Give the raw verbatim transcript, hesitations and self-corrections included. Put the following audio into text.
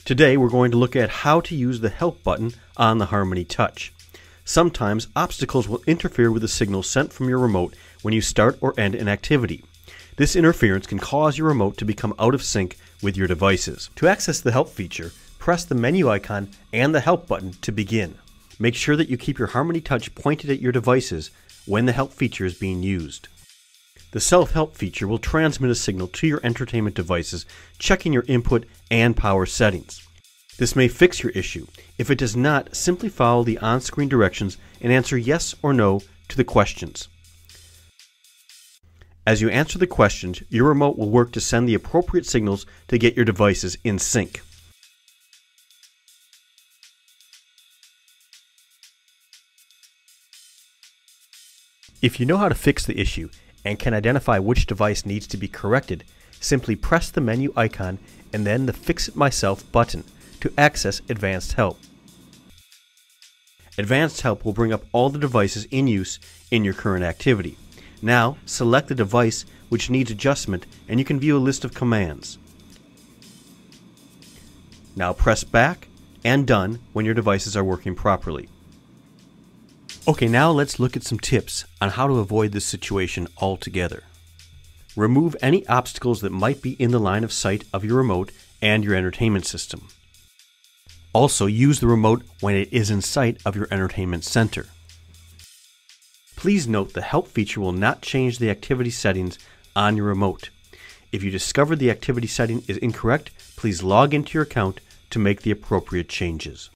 Today we're going to look at how to use the help button on the Harmony Touch. Sometimes obstacles will interfere with the signal sent from your remote when you start or end an activity. This interference can cause your remote to become out of sync with your devices. To access the help feature, press the menu icon and the help button to begin. Make sure that you keep your Harmony Touch pointed at your devices when the help feature is being used. The self-help feature will transmit a signal to your entertainment devices, checking your input and power settings. This may fix your issue. If it does not, simply follow the on-screen directions and answer yes or no to the questions. As you answer the questions, your remote will work to send the appropriate signals to get your devices in sync. If you know how to fix the issue and can identify which device needs to be corrected, simply press the menu icon and then the Fix It Myself button to access Advanced Help. Advanced Help will bring up all the devices in use in your current activity. Now, select the device which needs adjustment and you can view a list of commands. Now press back and done when your devices are working properly. Okay, now let's look at some tips on how to avoid this situation altogether. Remove any obstacles that might be in the line of sight of your remote and your entertainment system. Also, use the remote when it is in sight of your entertainment center. Please note the help feature will not change the activity settings on your remote. If you discover the activity setting is incorrect, please log into your account to make the appropriate changes.